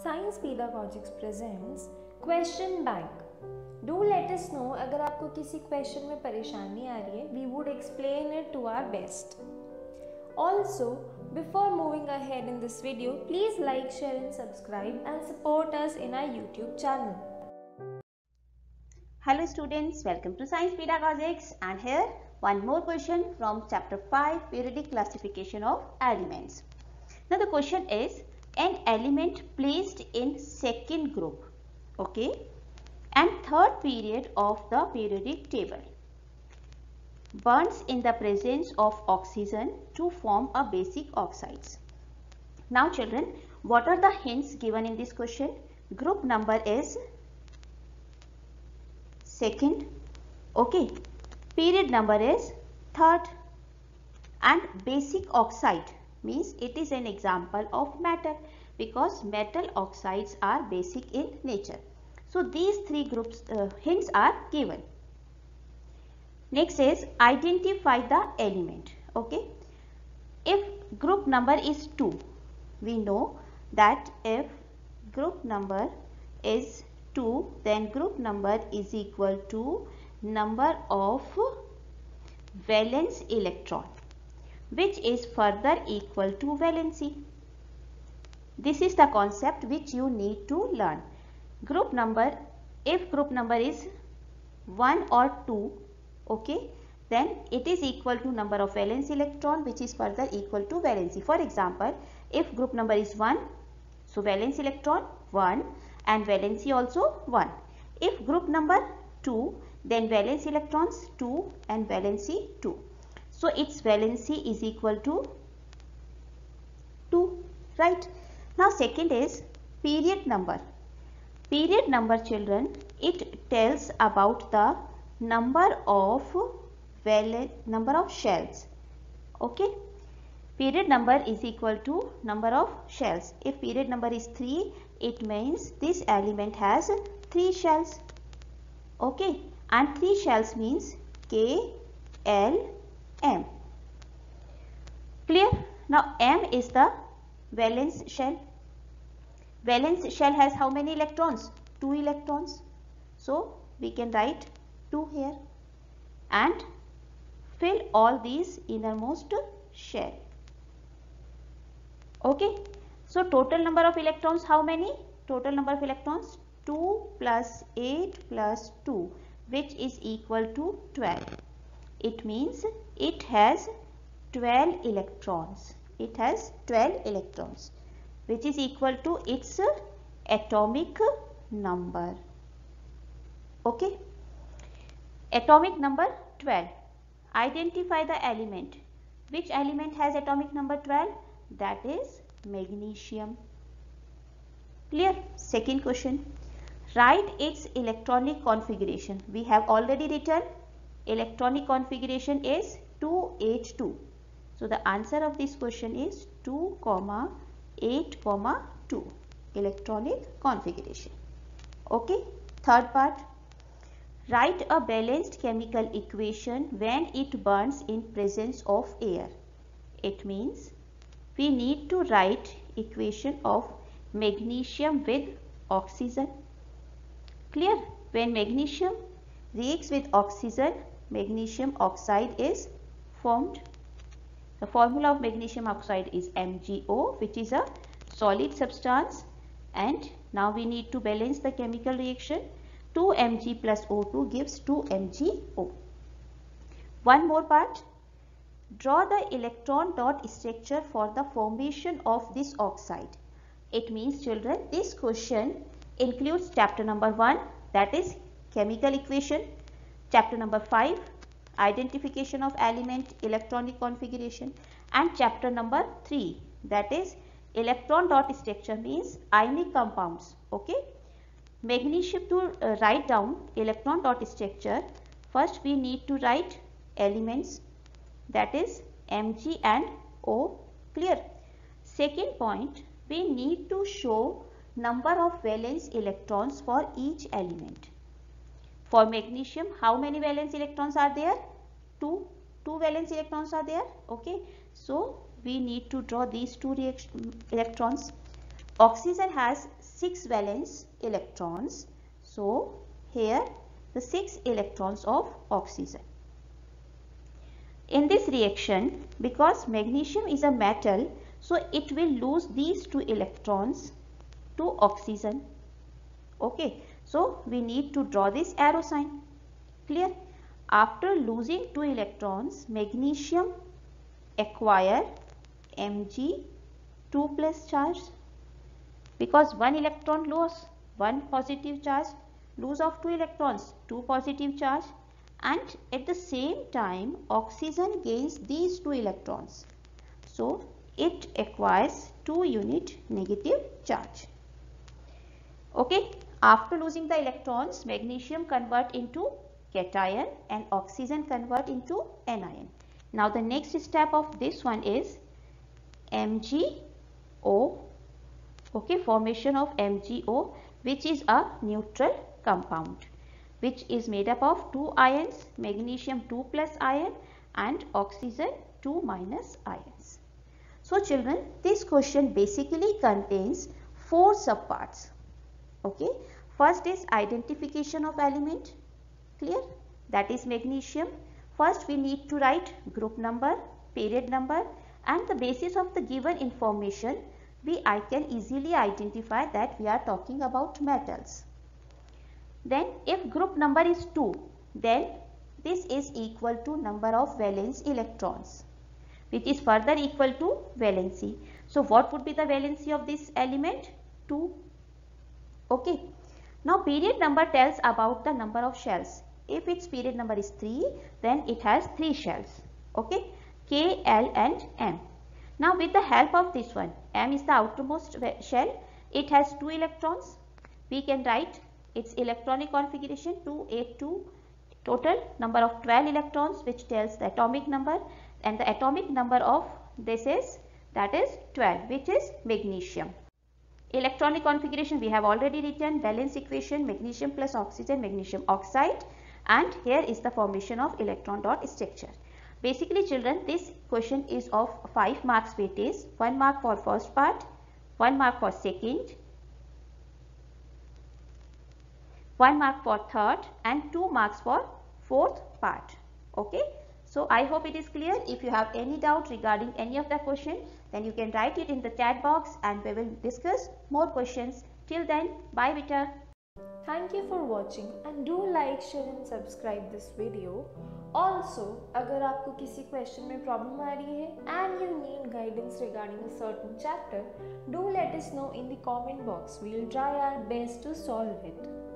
Science Pedagogics presents Question Bank. Do let us know अगर आपको किसी क्वेश्चन में परेशानी आ रही है. We would explain it to our best. Also, before moving ahead in this video, please like, share and subscribe and support us in our YouTube channel. Hello students, welcome to Science Pedagogics, and here one more question from chapter 5, periodic classification of elements. Now the question is, an element placed in second group, okay, and third period of the periodic table burns in the presence of oxygen to form a basic oxides. Now children, what are the hints given in this question? Group number is second, okay, period number is third, and basic oxide means it is an example of metal because metal oxides are basic in nature. So these three groups hints are given. Next is identify the element, okay. If group number is 2, we know that if group number is 2, then group number is equal to number of valence electron, which is further equal to valency. This is the concept which you need to learn. Group number, if group number is 1 or 2, okay, then it is equal to number of valence electron, which is further equal to valency. For example, if group number is 1, so valence electron 1 and valency also 1. If group number 2, then valence electrons 2 and valency 2. So its valency is equal to 2, right? Now second is period number. Period number children, it tells about the number of shells, okay. Period number is equal to number of shells. If period number is 3, it means this element has 3 shells, okay, and 3 shells means K, L, M. Clear? Now M is the valence shell. Valence shell has how many electrons? 2 electrons. So we can write 2 here and fill all these innermost shell. Okay. So total number of electrons how many? Total number of electrons 2 plus 8 plus 2, which is equal to 12. It means it has 12 electrons. It has 12 electrons, which is equal to its atomic number. Okay. Atomic number 12. Identify the element. Which element has atomic number 12? That is magnesium. Clear? Second question. Write its electronic configuration. We have already written electronic configuration is 2H2. So the answer of this question is 2, 8, 2 electronic configuration. Okay. Third part. Write a balanced chemical equation when it burns in presence of air. It means we need to write equation of magnesium with oxygen. Clear? When magnesium reacts with oxygen, magnesium oxide is formed. The formula of magnesium oxide is MgO, which is a solid substance, and now we need to balance the chemical reaction. 2Mg plus O2 gives 2MgO. One more part. Draw the electron dot structure for the formation of this oxide. It means children, this question includes chapter number 1, that is chemical equation, chapter number 5, identification of element, electronic configuration, and chapter number 3, that is electron dot structure means ionic compounds, okay. Magnesium, to write down electron dot structure, first we need to write elements, that is Mg and O. Clear? Second point, we need to show number of valence electrons for each element. For magnesium, how many valence electrons are there? 2 valence electrons are there, okay. So we need to draw these 2 electrons. Oxygen has 6 valence electrons. So here the 6 electrons of oxygen. In this reaction, because magnesium is a metal, so it will lose these 2 electrons to oxygen. Okay, so we need to draw this arrow sign. Clear? After losing 2 electrons, magnesium acquire Mg2 plus charge, because 1 electron loss, 1 positive charge, lose of 2 electrons, 2 positive charge, and at the same time oxygen gains these 2 electrons. So it acquires 2 unit negative charge. Okay, after losing the electrons, magnesium convert into cation and oxygen convert into anion. Now the next step of this one is MgO. Okay, formation of MgO, which is a neutral compound, which is made up of 2 ions, magnesium 2 plus ion and oxygen 2 minus ions. So children, this question basically contains 4 subparts. Okay, first is identification of element. Clear? That is magnesium. First we need to write group number, period number, and the basis of the given information I can easily identify that we are talking about metals. Then if group number is 2, then this is equal to number of valence electrons, which is further equal to valency. So what would be the valency of this element? 2. Okay. Now period number tells about the number of shells. If its period number is 3, then it has 3 shells. Okay, K, L and M. Now with the help of this one, M is the outermost shell. It has 2 electrons. We can write its electronic configuration 282, total number of 12 electrons, which tells the atomic number, and the atomic number of this is, that is 12, which is magnesium. Electronic configuration we have already written, valence equation, magnesium plus oxygen, magnesium oxide, and here is the formation of electron dot structure. Basically children, this question is of 5 marks weightage, 1 mark for first part, 1 mark for second, 1 mark for third and 2 marks for fourth part. Okay. So I hope it is clear. If you have any doubt regarding any of the question, then you can write it in the chat box and we will discuss more questions. Till then, bye beta. Thank you for watching and do like, share and subscribe this video. Also, अगर आपको किसी question में problem आ रही है and you need guidance regarding a certain chapter, do let us know in the comment box. We will try our best to solve it.